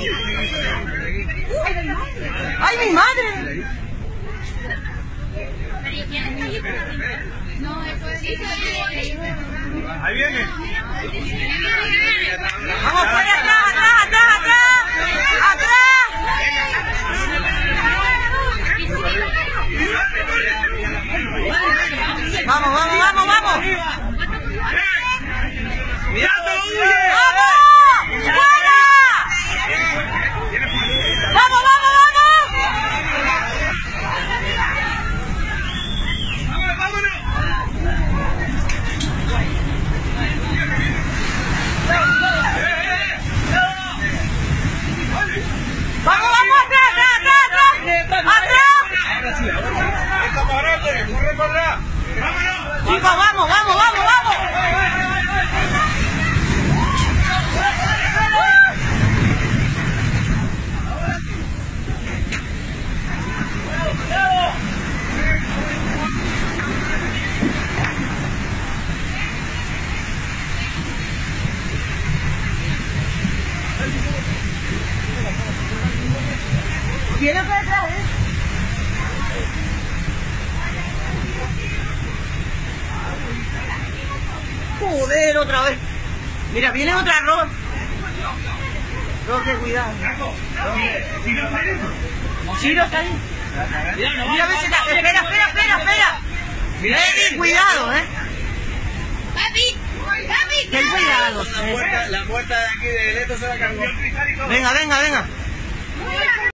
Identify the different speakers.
Speaker 1: ¡Ay, mi madre!
Speaker 2: Ahí viene.
Speaker 1: Vamos, fuera, atrás, atrás, atrás, atrás. ¡Atrás! Vamos, vamos, vamos, vamos.
Speaker 2: ¡Cuidado, huye!
Speaker 1: ¡Vamos! ¡Fuera! ¡Vamos, vamos, vamos! ¡Vamos, vamos! ¡Atrás, atrás, atrás, atrás! ¡Atrás!
Speaker 2: ¡Está parado! ¡Corre para atrás! ¡Vámonos!
Speaker 1: Chicos, vamos, vamos, vamos, vamos. ¿Viene para atrás, Joder, otra vez. Mira, viene otra Roque. Roque, cuidado. Chiro está ahí. Mira, a ver si está. Espera, espera, espera, espera. Eddie, cuidado,
Speaker 3: Papi, papi,
Speaker 1: ten cuidado.
Speaker 2: La puerta de aquí de Leto se la cargó.
Speaker 1: Venga, venga, venga.